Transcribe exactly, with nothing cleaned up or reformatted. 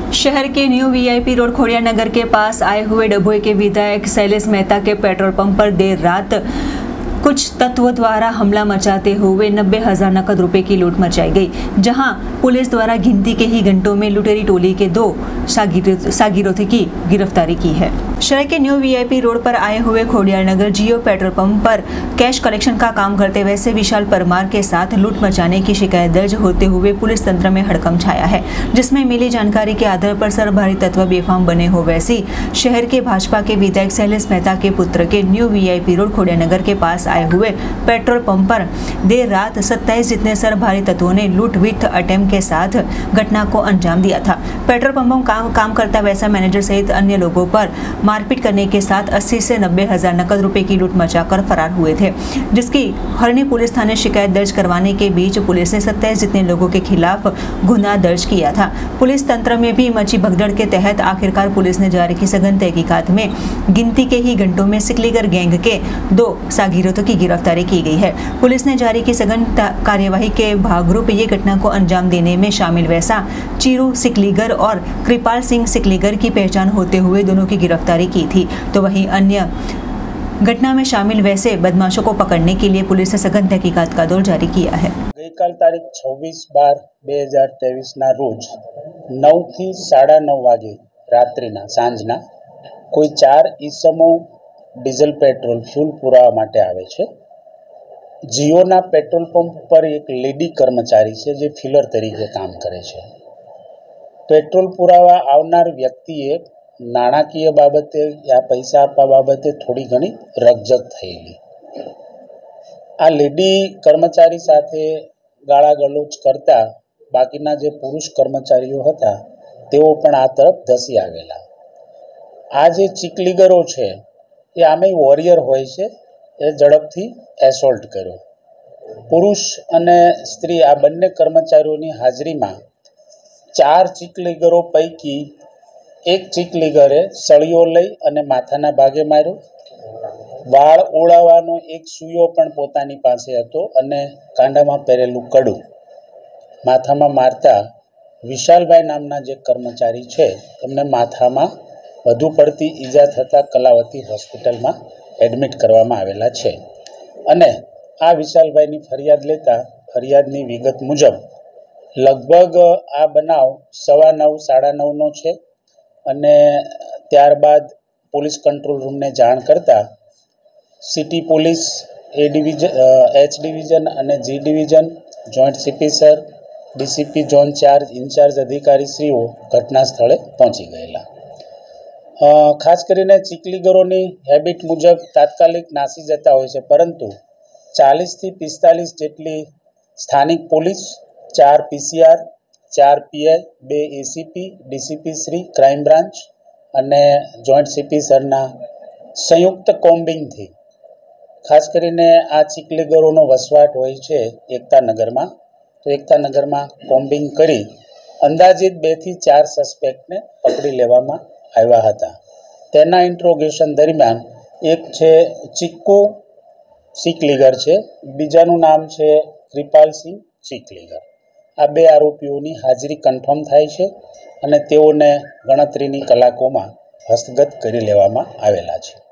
शहर के new VIP road Khodiya Nagar के पास आए हुए डभोई के विधायक शैलेश मेहता के पेट्रोल पंप पर देर रात कुछ तत्वों द्वारा हमला मचाते हुए नब्बे हजार नकद रुपए की लूट मचाई गई, जहां पुलिस द्वारा गिनती के ही घंटों में लुटेरी टोली के दो सागिरों की गिरफ्तारी की है। शहर के न्यू वीआईपी रोड पर आए हुए Khodiya Nagar Jio petrol pump पर कैश कलेक्शन का काम करते वैसे विशाल परमार के साथ लूट मचाने की शिकायत दर्ज होते हुए पुलिस तंत्र में हड़कंप छाया है, जिसमें मिली जानकारी के आधार पर सरबारी तत्व बेफाम बने हो वैसी शहर के भाजपा के विधायक शैलेश मेहता के पुत्र के new VIP road Khodiya Nagar के पास आए हुए पेट्रोल पंप पर देर रात सत्ताईस जितने सरबारी तत्वों ने लूट विथ अटेम्प्ट के साथ घटना को अंजाम दिया था। पेट्रोल पंपों का काम करता वैसा मैनेजर सहित अन्य लोगों पर मारपीट करने के साथ अस्सी से नब्बे हजार नकद रुपए की लूट मचाकर फरार हुए थे, जिसकी हरणी पुलिस थाने शिकायत दर्ज करवाने के बीच पुलिस ने सत्ताईस जितने लोगों के खिलाफ गुना दर्ज किया था। पुलिस तंत्र में भी मची भगदड़ के तहत आखिरकार पुलिस ने जारी की सघन तहकीकात में गिनती के ही घंटों में सिकलीगर गैंग के दो सागिरों की गिरफ्तारी की गई है। पुलिस ने जारी की सघन कार्यवाही के भागरूप ये घटना को अंजाम देने में शामिल वैसा चीरू सिकलीगर और कृपाल सिंह सिकलीगर की पहचान होते हुए दोनों की गिरफ्तारी की थी, तो वहीं अन्य घटना में शामिल वैसे बदमाशों को पकड़ने के लिए पुलिस ने सघन तहकीकात का दौर जारी किया है। गईकाल तारीख छब्बीस बार બે હજાર ત્રેવીસ ના રોજ નવ થી સાડા નવ વાગે રાત્રિના સાંજના કોઈ ચાર ઈસમો ડીઝલ પેટ્રોલ ફ્યુલ પુરાવા માટે આવે છે। જીઓના પેટ્રોલ પંપ પર એક લેડી કર્મચારી છે જે ફિલર તરીકે કામ કરે છે। પેટ્રોલ પુરાવા આવનાર વ્યક્તિએ નાણાકીય બાબતે યા પૈસા આપવા બાબતે થોડી ઘણી રકઝક થયેલી। આ લેડી કર્મચારી સાથે ગાળાગલોચ કરતા બાકીના જે પુરુષ કર્મચારીઓ હતા તેઓ પણ આ તરફ ધસી આવેલા। આ જે ચીકલીગરો છે એ આમે વોરિયર હોય છે, એ ઝડપથી એસોલ્ટ કર્યો। પુરુષ અને સ્ત્રી આ બંને કર્મચારીઓની હાજરીમાં ચાર ચીકલીગરો પૈકી એક ચીકલીગરે સળિયો લઈ અને માથાના ભાગે માર્યો। વાળ ઓળાવવાનો એક સૂયો પણ પોતાની પાસે હતો અને કાંડામાં પહેરેલું કડું માથામાં મારતા વિશાલભાઈ નામના જે કર્મચારી છે તેમને માથામાં વધુ પડતી ઈજા થતા કલાવતી હોસ્પિટલમાં એડમિટ કરવામાં આવેલા છે અને આ વિશાલભાઈની ફરિયાદ લેતા ફરિયાદની વિગત મુજબ લગભગ આ બનાવ સવા નવ સાડા નવનો છે અને ત્યારબાદ પોલીસ કંટ્રોલ રૂમને જાણ કરતા city police A division H division અને G division joint CP sir DCP zone ચાર ઇન્ચાર્જ અધિકારીશ્રીઓ ઘટના સ્થળે પહોંચી ગયેલા। ખાસ કરીને ચીકલીગરોની હેબિટ મુજબ તાત્કાલિક નાસી જતા હોય છે, પરંતુ ચાલીસ થી પિસ્તાલીસ જેટલી સ્થાનિક પોલીસ, ચાર પીસીઆર, ચાર પીઆઈ, બે ACP, DCP Shri, crime branch અને જોઈન્ટ સીપી સરના સંયુક્ત કોમ્બિંગથી ખાસ કરીને આ ચીકલીગરોનો વસવાટ હોય છે એકતા નગરમાં, તો એકતા નગરમાં કોમ્બિંગ કરી અંદાજિત બે થી ચાર સસ્પેક્ટને પકડી લેવામાં આવ્યા હતા। તેના ઇન્ટ્રોગેશન દરમિયાન એક છે ચીકુ સિકલીગર છે, બીજાનું નામ છે કૃપાલ સિંહ સિકલીગર। આ બે આરોપીઓની હાજરી કન્ફર્મ થાય છે અને તેઓને ગણતરીની કલાકોમાં હસ્તગત કરી લેવામાં આવેલા છે।